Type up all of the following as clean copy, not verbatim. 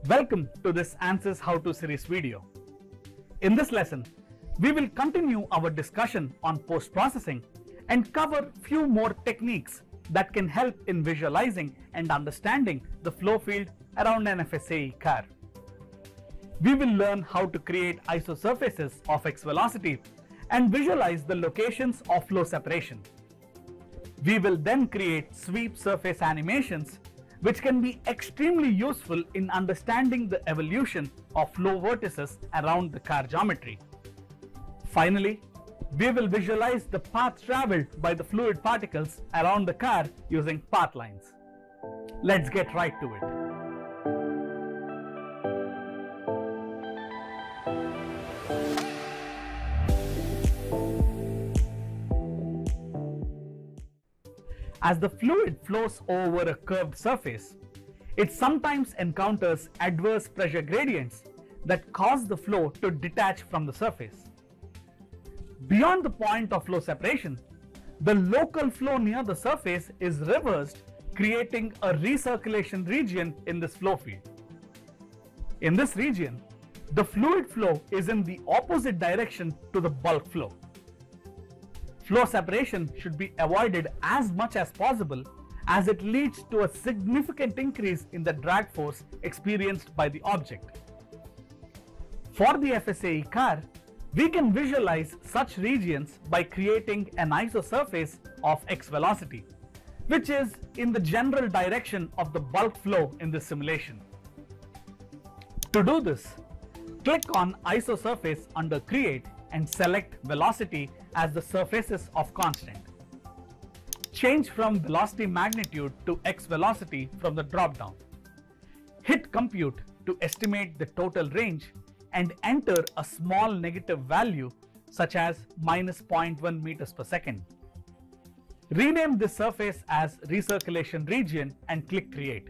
Welcome to this Answers How To series video. In this lesson, we will continue our discussion on post-processing and cover few more techniques that can help in visualizing and understanding the flow field around an FSAE car. We will learn how to create isosurfaces of X velocity and visualize the locations of flow separation. We will then create sweep surface animations which can be extremely useful in understanding the evolution of flow vortices around the car geometry. Finally, we will visualize the path traveled by the fluid particles around the car using path lines. Let's get right to it. As the fluid flows over a curved surface, it sometimes encounters adverse pressure gradients that cause the flow to detach from the surface. Beyond the point of flow separation, the local flow near the surface is reversed, creating a recirculation region in this flow field. In this region, the fluid flow is in the opposite direction to the bulk flow. Flow separation should be avoided as much as possible as it leads to a significant increase in the drag force experienced by the object. For the FSAE car, we can visualize such regions by creating an isosurface of X velocity, which is in the general direction of the bulk flow in this simulation. To do this, click on Isosurface under Create and select Velocity as the surfaces of constant. Change from velocity magnitude to X velocity from the drop-down. Hit Compute to estimate the total range and enter a small negative value such as -0.1 meters per second. Rename this surface as Recirculation Region and click Create.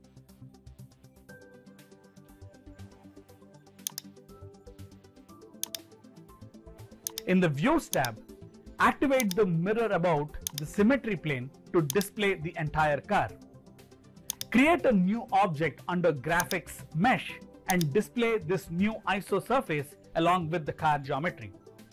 In the Views tab, activate the mirror about the symmetry plane to display the entire car. Create a new object under Graphics Mesh and display this new isosurface along with the car geometry.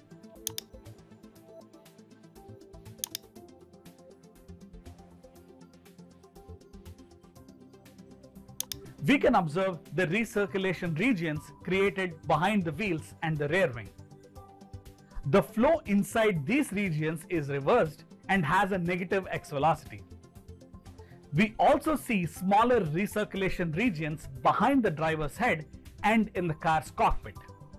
We can observe the recirculation regions created behind the wheels and the rear wing. The flow inside these regions is reversed and has a negative X velocity. We also see smaller recirculation regions behind the driver's head and in the car's cockpit.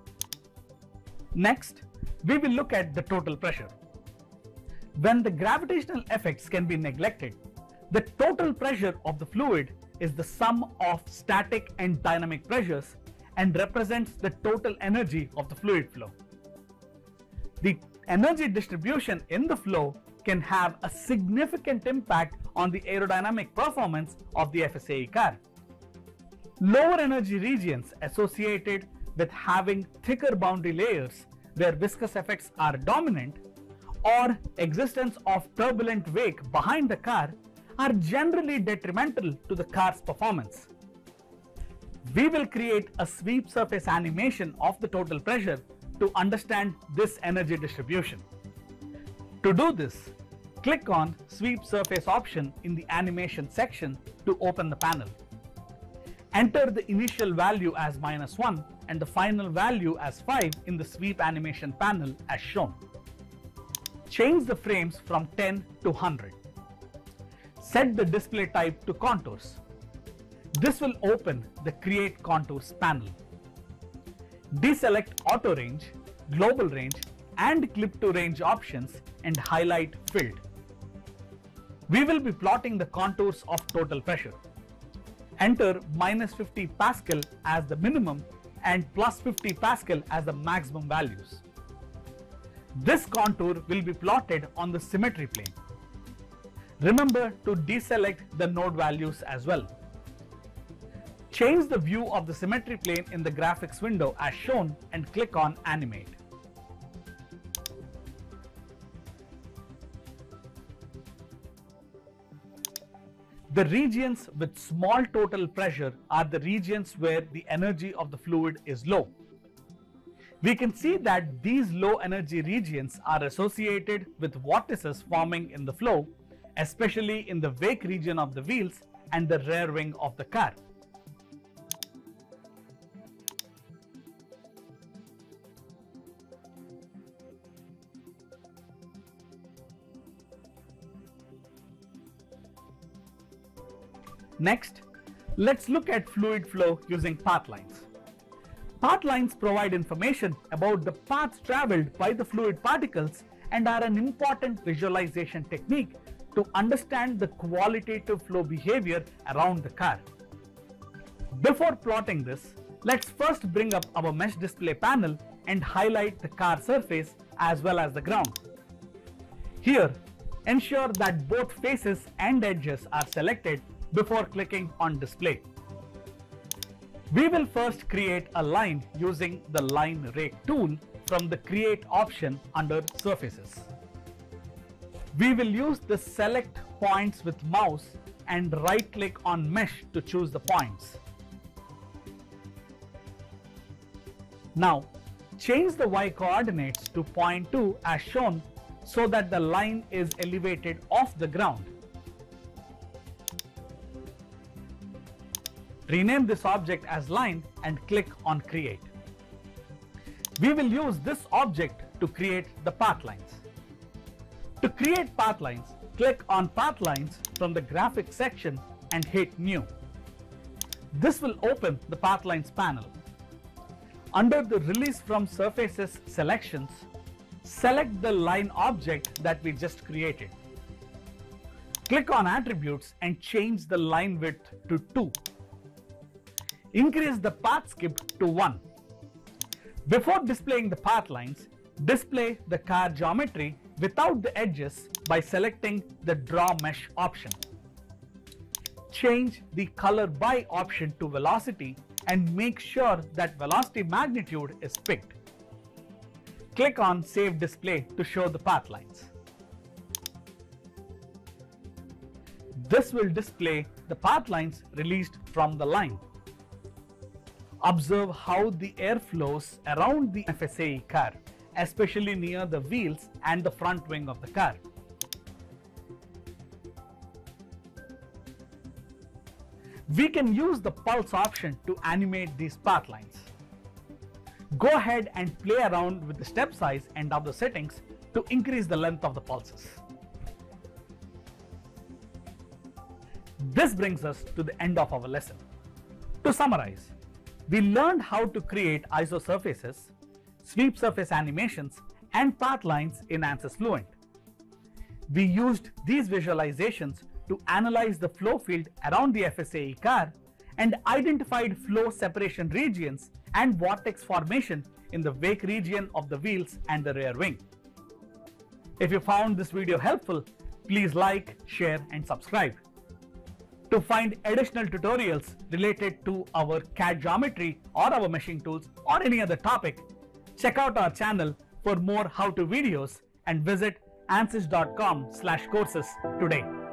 Next, we will look at the total pressure. When the gravitational effects can be neglected, the total pressure of the fluid is the sum of static and dynamic pressures and represents the total energy of the fluid flow. The energy distribution in the flow can have a significant impact on the aerodynamic performance of the FSAE car. Lower energy regions associated with having thicker boundary layers where viscous effects are dominant or existence of turbulent wake behind the car are generally detrimental to the car's performance. We will create a sweep surface animation of the total pressure to understand this energy distribution. To do this, click on Sweep Surface option in the Animation section to open the panel. Enter the initial value as -1 and the final value as 5 in the Sweep Animation panel as shown. Change the frames from 10 to 100. Set the display type to Contours. This will open the Create Contours panel. Deselect Auto Range, Global Range and Clip to Range options and highlight Filled. We will be plotting the contours of total pressure. Enter -50 Pascal as the minimum and +50 Pascal as the maximum values. This contour will be plotted on the symmetry plane. Remember to deselect the node values as well. Change the view of the symmetry plane in the graphics window as shown and click on Animate. The regions with small total pressure are the regions where the energy of the fluid is low. We can see that these low energy regions are associated with vortices forming in the flow, especially in the wake region of the wheels and the rear wing of the car. Next, let's look at fluid flow using path lines. Path lines provide information about the paths traveled by the fluid particles and are an important visualization technique to understand the qualitative flow behavior around the car. Before plotting this, let's first bring up our mesh display panel and highlight the car surface as well as the ground. Here, ensure that both faces and edges are selected before clicking on display. We will first create a line using the line rake tool from the create option under surfaces. We will use the select points with mouse and right click on mesh to choose the points. Now change the y coordinates to 0.2 as shown so that the line is elevated off the ground. Rename this object as line and click on create. We will use this object to create the path lines. To create path lines, click on path lines from the graphics section and hit new. This will open the path lines panel. Under the release from surfaces selections, select the line object that we just created. Click on attributes and change the line width to 2. Increase the path skip to 1. Before displaying the path lines, display the car geometry without the edges by selecting the Draw Mesh option. Change the Color By option to Velocity and make sure that velocity magnitude is picked. Click on Save Display to show the path lines. This will display the path lines released from the line. Observe how the air flows around the FSAE car, especially near the wheels and the front wing of the car. We can use the pulse option to animate these path lines. Go ahead and play around with the step size and other settings to increase the length of the pulses. This brings us to the end of our lesson. To summarize, we learned how to create isosurfaces, sweep surface animations, and path lines in ANSYS Fluent. We used these visualizations to analyze the flow field around the FSAE car and identified flow separation regions and vortex formation in the wake region of the wheels and the rear wing. If you found this video helpful, please like, share, and subscribe. To find additional tutorials related to our CAD geometry or our meshing tools or any other topic, check out our channel for more how-to videos and visit ansys.com/courses today.